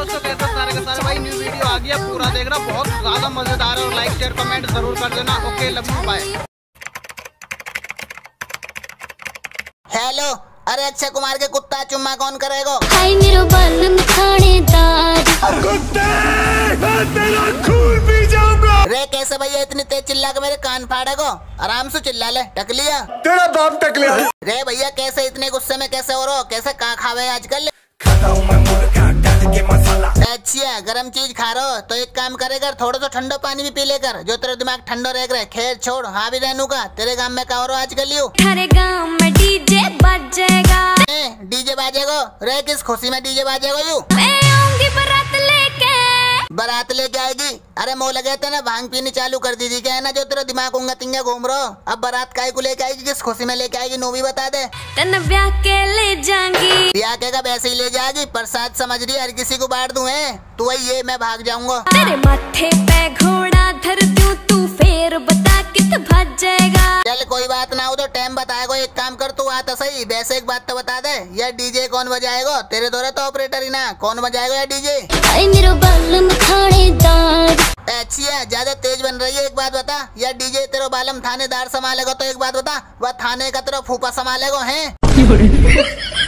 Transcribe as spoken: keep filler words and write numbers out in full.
दोस्तों, कैसे सारे के सारे भाई न्यू वीडियो आ गया, पूरा देख रहा, बहुत ज्यादा मजेदार है और लाइक शेयर कमेंट जरूर कर देना। Okay, love you, bye. Hello, अरे अक्षय कुमार के कुत्ता चुम्मा कौन करेगा? हाय मेरो बालम खानेदार कुत्ते, मैं तेरा खून पी जाऊंगा। रे कैसे भैया इतनी तेज चिल्ला के मेरे कान फाड़ेगो? आराम से चिल्ला ले, टक लिया तेरा बाप टक लिया। रे भैया कैसे इतने गुस्से में कैसे हो रहे हो? कैसे का खावे आजकल? खाता हूँ मैं मुर्गा डाल के मसाला। अच्छा, गरम चीज खा रहे हो तो एक काम करेगा, थोड़ा सा ठंडा पानी भी पी लेकर, जो तेरा दिमाग ठंडा रह रहा है। खैर छोड़, हाँ भी रहनू का। तेरे गांव में का हो रहा आजकल? यू थारे गांव में डीजे बजेगा। डीजे बाजेगो? रे किस खुशी में डीजे बाजेगो? यू मैं आऊंगी बारात लेके। बारात लेके आएगी? अरे मोह लगे थे ना, भांग पीनी चालू कर दी थी क्या है ना, जो तेरा दिमाग उंगा तिंगा घूम रहा। अब बारात काय को लेके आएगी, किस खुशी में लेके आएगी? नो भी बता दे। तन ब्याह के ले जाएंगी। ब्याह के का वैसे ही ले जाएगी, प्रसाद समझ रही हर किसी को बांट दूं है। तू वही ये मैं भाग जाऊंगा। तेरे माथे पे घोड़ा धर दूं, तू फिर बता कित भाग जाएगा। चल कोई बात ना हो तो टाइम बताएगा। एक काम कर, तू आता सही, वैसे एक बात तो बता दे, यार डीजे कौन बजाएगा? तेरे दौरे तो ऑपरेटर ही ना, कौन बजाएगा यार डीजे? हाय मेरो बालम खानेदार। अच्छा, ज्यादा तेज बन रही है। एक बात बता, यार डीजे तेरा बालम थानेदार संभालेगा तो एक बात बता, वह थाने का तेरा फूफा संभालेगा है?